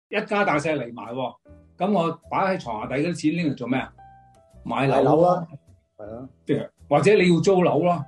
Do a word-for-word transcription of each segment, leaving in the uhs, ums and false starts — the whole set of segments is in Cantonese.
一家大細嚟埋喎，咁我擺喺床下底嗰啲錢拎嚟做咩啊？買樓買樓啦，係啊， 即係或者你要租樓咯。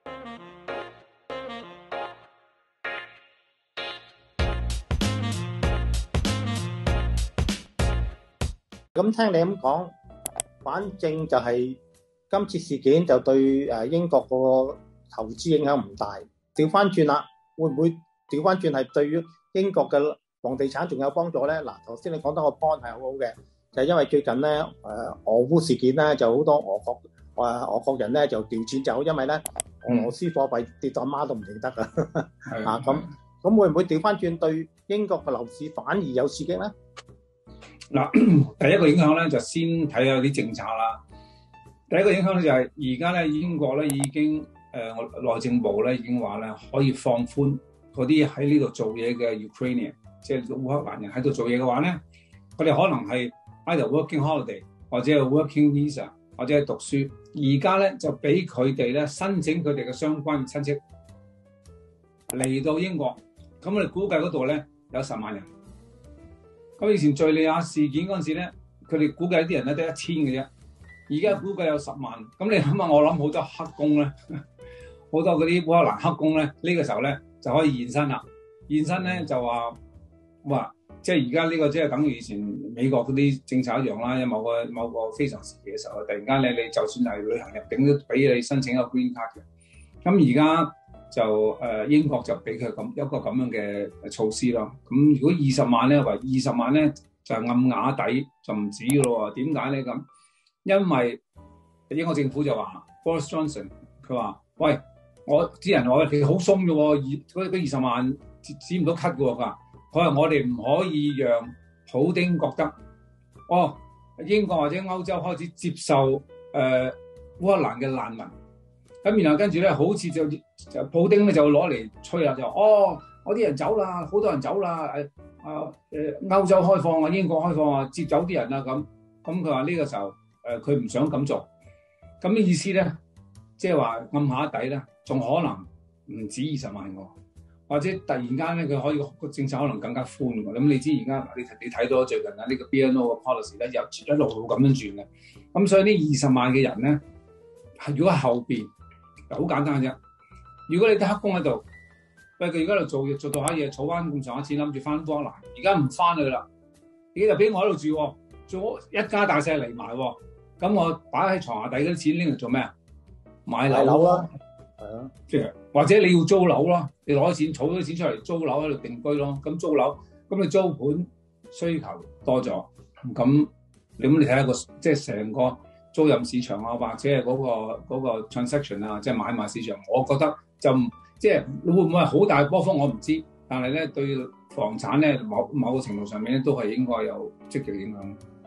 咁聽你咁講，反正就係今次事件就對誒英國個投資影響唔大。調翻轉啦，會唔會調翻轉係對於英國嘅房地產仲有幫助咧？嗱，頭先你講得個 point 係好好嘅，就係因為最近咧誒俄烏事件咧，就好多俄國誒俄國人咧就調錢走，因為咧俄羅斯貨幣跌到阿媽都唔認得噶。啊咁咁會唔會調翻轉對英國嘅樓市反而有刺激咧？ 嗱，第一個影響咧就先睇下啲政策啦。第一個影響咧就係而家咧英國咧已經誒我、呃、內政部咧已經話咧可以放寬嗰啲喺呢度做嘢嘅 Ukrainian， 即係烏克蘭人喺度做嘢嘅話咧，佢哋可能係 either working holiday 或者係 working visa 或者係讀書。而家咧就俾佢哋咧申請佢哋嘅相關親戚嚟到英國，咁我哋估計嗰度咧有十萬人。咁以前敍利亞事件嗰陣時咧，佢哋估計啲人咧得一千嘅啫，而家估計有十萬。咁你諗下，我諗好多黑工咧，好多嗰啲烏克蘭黑工咧，呢、呢個時候咧就可以現身啦。現身咧就話哇，即係而家呢個即係等於以前美國嗰啲政策一樣啦。有某個某個非常時期嘅時候，突然間你你就算係旅行入境都俾你申請一個 green card 嘅。咁而家就誒、呃、英國就俾佢咁一個咁樣嘅措施咯。咁如果二十萬咧，為二十萬咧就暗啞底就唔止嘅咯喎。點解咧咁？因為英國政府就話 Boris Johnson 佢話：喂，我啲人我哋好鬆嘅喎，二嗰二十萬止止唔到咳嘅喎。佢話：佢話我哋唔可以讓普丁覺得，哦，英國或者歐洲開始接受誒、呃、烏克蘭嘅難民。咁然後跟住咧，好似就就普丁咧就攞嚟吹啦，就哦，我啲人走啦，好多人走啦，誒啊誒歐洲開放啊，英國開放啊，接走啲人啊咁。咁佢話呢個時候誒佢唔想咁做，咁嘅意思咧，即係話暗下底咧，仲可能唔止二十萬個，或者突然間咧佢可以個政策可能更加寬喎。咁你知而家你你睇到最近啊呢個 B N O 嘅 policy 咧又一路咁樣轉嘅，咁所以呢二十萬嘅人咧係如果喺後邊。好簡單嘅啫。如果你啲黑工喺度，喂佢而家喺度做嘢，做到下嘢，儲翻咁上下錢，諗住翻烏克蘭，而家唔翻去啦，而家就俾我喺度住，做一家大細嚟埋，咁我擺喺床下底嗰啲錢拎嚟做咩啊？買樓樓啦，係啊， 即係或者你要租樓咯，你攞錢儲咗錢出嚟租樓喺度定居咯。咁租樓，咁你租盤需求多咗，咁你咁你睇下個即係成個租賃市場啊，或者係嗰、嗰個嗰、嗰個 transaction 啊，即係買賣市場，我覺得就即係會唔會係好大波幅我唔知，但係咧對房產咧某某個程度上面咧都係應該有積極影響。